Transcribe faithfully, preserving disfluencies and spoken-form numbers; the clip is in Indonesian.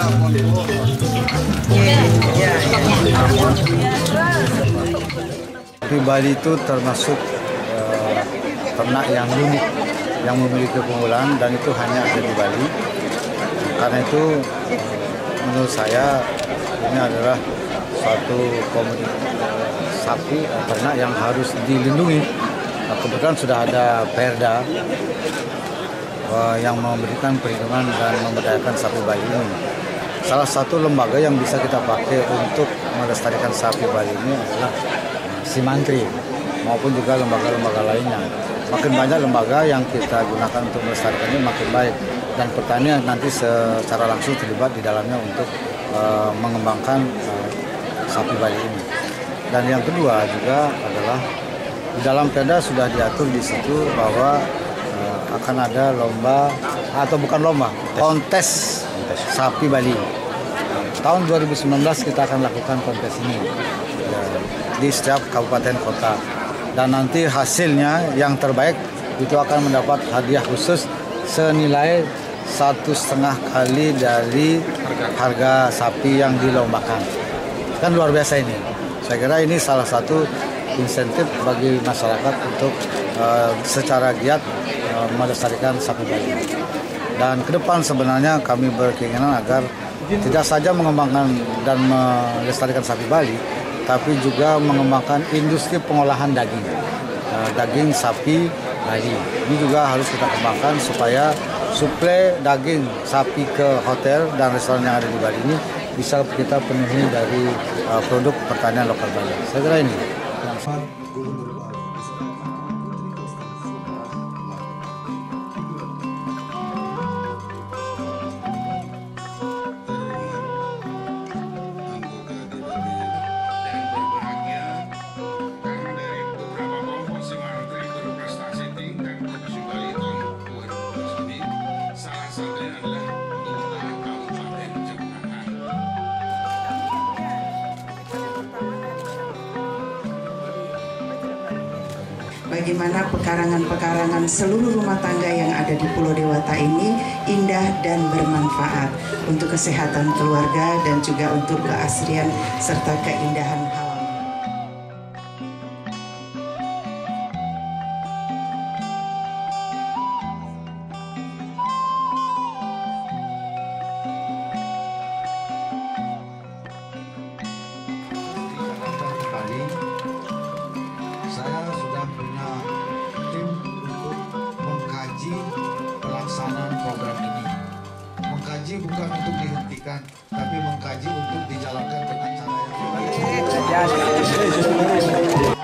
Sapi Bali itu termasuk uh, ternak yang unik, yang memiliki keunggulan dan itu hanya ada di Bali. Karena itu menurut saya ini adalah suatu komoditas sapi ternak yang harus dilindungi. Nah, kebetulan sudah ada Perda uh, yang memberikan perlindungan dan memberdayakan sapi Bali ini. Salah satu lembaga yang bisa kita pakai untuk melestarikan sapi Bali ini adalah Simantri maupun juga lembaga-lembaga lainnya. Makin banyak lembaga yang kita gunakan untuk melestarikannya makin baik, dan pertanian nanti secara langsung terlibat di dalamnya untuk uh, mengembangkan uh, sapi Bali ini. Dan yang kedua juga adalah di dalam Perda sudah diatur di situ bahwa uh, akan ada lomba atau bukan lomba, kontes sapi Bali. Tahun dua ribu sembilan belas kita akan lakukan kontes ini ya, di setiap kabupaten kota, dan nanti hasilnya yang terbaik itu akan mendapat hadiah khusus senilai satu setengah kali dari harga sapi yang dilombakan. Kan luar biasa ini. Saya kira ini salah satu insentif bagi masyarakat untuk uh, secara giat uh, melestarikan sapi Bali. Dan ke depan sebenarnya kami berkeinginan agar tidak saja mengembangkan dan melestarikan sapi Bali, tapi juga mengembangkan industri pengolahan daging, uh, daging sapi Bali. Ini juga harus kita kembangkan supaya suplai daging sapi ke hotel dan restoran yang ada di Bali ini bisa kita penuhi dari uh, produk pertanian lokal Bali. Saya kira ini. Bagaimana pekarangan-pekarangan seluruh rumah tangga yang ada di Pulau Dewata ini indah dan bermanfaat untuk kesehatan keluarga dan juga untuk keasrian serta keindahan alam. Saya sudah punya tim untuk mengkaji pelaksanaan program ini. Mengkaji bukan untuk dihentikan, tapi mengkaji untuk dijalankan dengan cara yang baik.